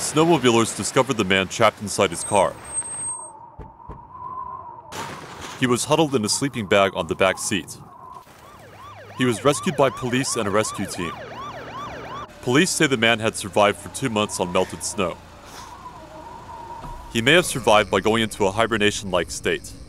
snowmobilers discovered the man trapped inside his car. He was huddled in a sleeping bag on the back seat. He was rescued by police and a rescue team. Police say the man had survived for 2 months on melted snow. He may have survived by going into a hibernation-like state.